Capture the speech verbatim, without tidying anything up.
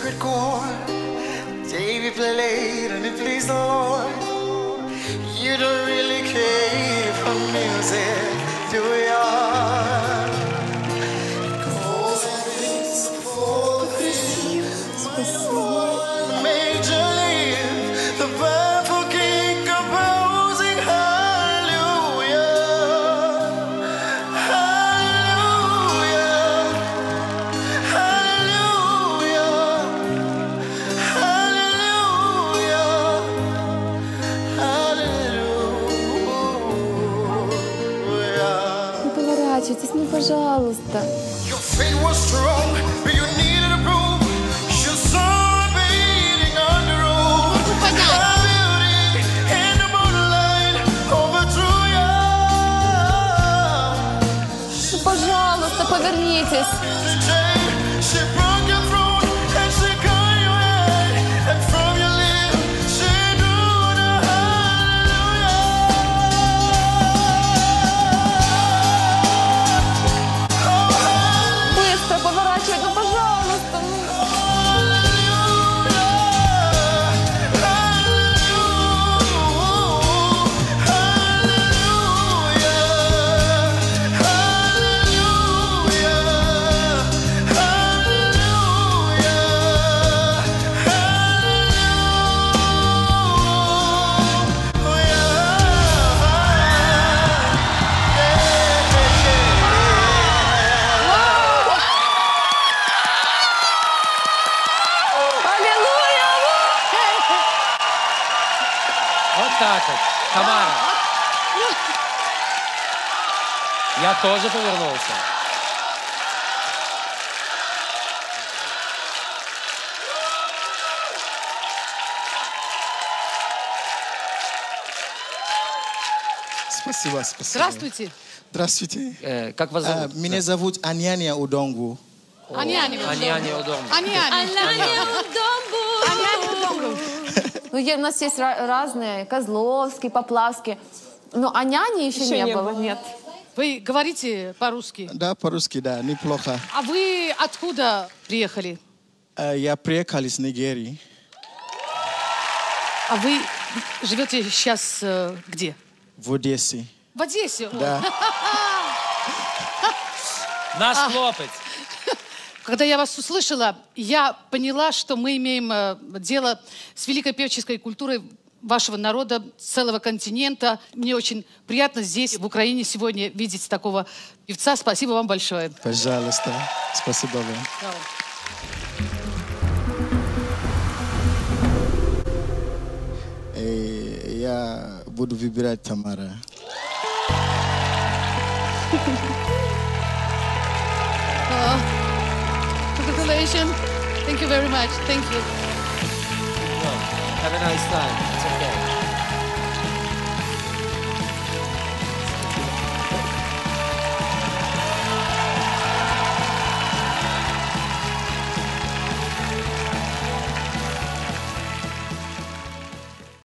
sacred chord. David played and it pleased the Lord. You don't really care for music, do ya? Cause everything's for thee. Major league, the powerful king composing hallelujah, hallelujah, hallelujah, hallelujah. Не поворачивайтесь, ну, пожалуйста. Your faith was strong, but you needed a proof. Your soul beating on the road. Our beauty in the moonlight overthrew you. Ну, пожалуйста, повернитесь. She broke your throat and she cut your head, and from your lips she drew the hallelujah. Быстро поворачивать, ну, пожалуйста. Ну. Аллилуйя! Вот так вот. Тамара. Я тоже повернулся. Спасибо, спасибо. Здравствуйте. Здравствуйте. Э, как вас А, зовут? меня зовут Аняня Удонгу. Аняня. Аняня Удонгу. Аняня. Ну, е- у нас есть ра- разные, Козловский, Поплавский. Но а няни еще, Еще не, не было. было. Нет. Вы говорите по-русски? Да, по-русски, да, неплохо. А вы откуда приехали? А, я приехал из Нигерии, А вы живете сейчас э, где? в Одессе. В Одессе? Да. Наш хлопец. Когда я вас услышала, я поняла, что мы имеем э, дело с великой певческой культурой вашего народа, целого континента. Мне очень приятно здесь, в Украине, сегодня видеть такого певца. Спасибо вам большое. Пожалуйста. Спасибо вам. Э, я буду выбирать Тамара. Congratulations. Thank you very much. Thank you. Have a nice time.